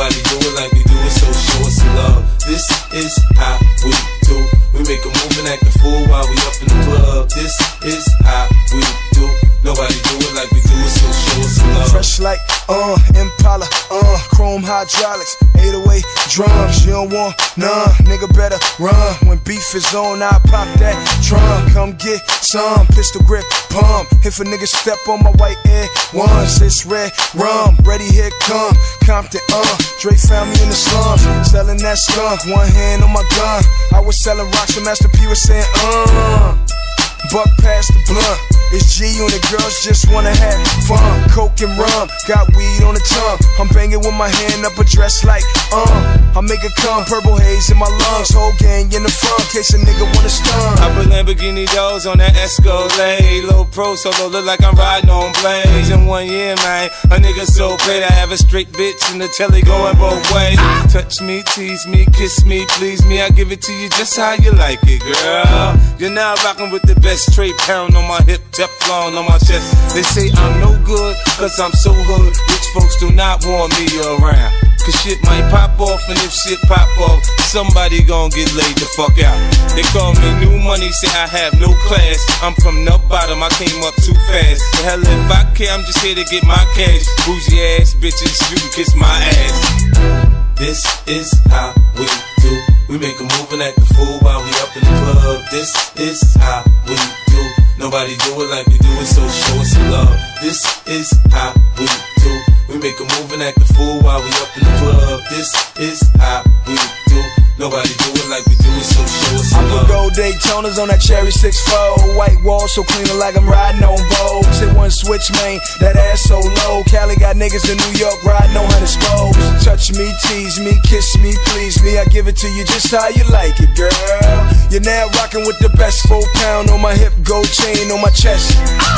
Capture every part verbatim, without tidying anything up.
Nobody do it like we do it, so show us some love. This is how we do. We make a move and act a fool while we up in the club. This is how we do. Nobody do it like we do it, so show us some love. Fresh like, uh, Impala, uh, chrome hydraulics, eight oh eight drums. You don't want none, nigga better run. When beef is on, I pop that drum. Come get some, pistol grip, pump. If a nigga step on my white air ones, it's red rum. Ready, here come Compton, uh. Dre found me in the slums, selling that skunk. One hand on my gun. I was selling rocks and Master P was saying, uh. Buck past the blunt. It's G on the girls just wanna have fun. Coke and rum, got weed on the tongue. I'm banging with my hand up a dress like, uh I make it come, purple haze in my lungs. Whole gang in the front, case a nigga wanna stun. I put Lamborghini doors on that Escalade. Low pro solo, look like I'm riding on blades. In one year, man, a nigga so paid. I have a straight bitch in the telly going both ways. Touch me, tease me, kiss me, please me. I give it to you just how you like it, girl. You're now rocking with the best straight pound on my hip, Teflon on my chest. They say I'm no good, cause I'm so hood. Rich folks do not want me around, cause shit might pop off, and if shit pop off, somebody gon' get laid the fuck out. They call me new money, say I have no class. I'm from the bottom, I came up too fast. The hell if I care, I'm just here to get my cash. Bougie ass bitches, you can kiss my ass. This is how we do. We make a move and act a fool while we up in the club. This is how we do. Nobody do it like we do it, so show us some love. This is how we do. We make a move and act a fool while we up in the club. This is how we do. Nobody do it like we do it, so show us some love. I put gold Daytonas on that cherry six four. White wall so clean like I'm riding on Vogue. Hit one switch, man, that ass so low. Cali got niggas in New York riding on hundred spokes. Touch me, tease me, kiss me, please me. I give it to you just how you like it, girl. You're now rocking with the best. Four pound on my hip, gold chain on my chest.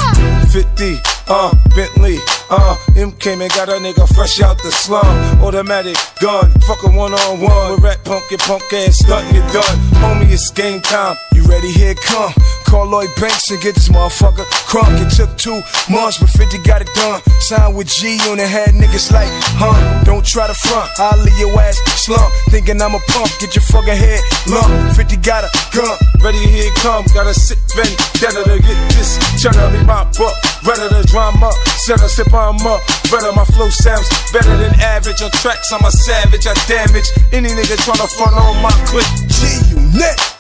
fifty, uh, Bentley, uh, M came and got a nigga fresh out the slum. Automatic gun, fuck a one on one. With rat punk, get punk ass stuntin' it done. Homie, it's game time. You ready? Here it come. Call Lloyd Banks and get this motherfucker crunk. It took two months, but fifty got it done. Signed with G on the head, niggas like, huh? Don't try to front, I'll leave your ass slump. Thinking I'm a punk, get your fucking head lump. fifty got a gun. Ready, here it come. Got a sick vendetta to get this. Cheddar me mop up, redder the drama. Set a sip on up, redder my flow sounds better than average. On tracks, I'm a savage, I damage any nigga tryna front on my clip. G, you net.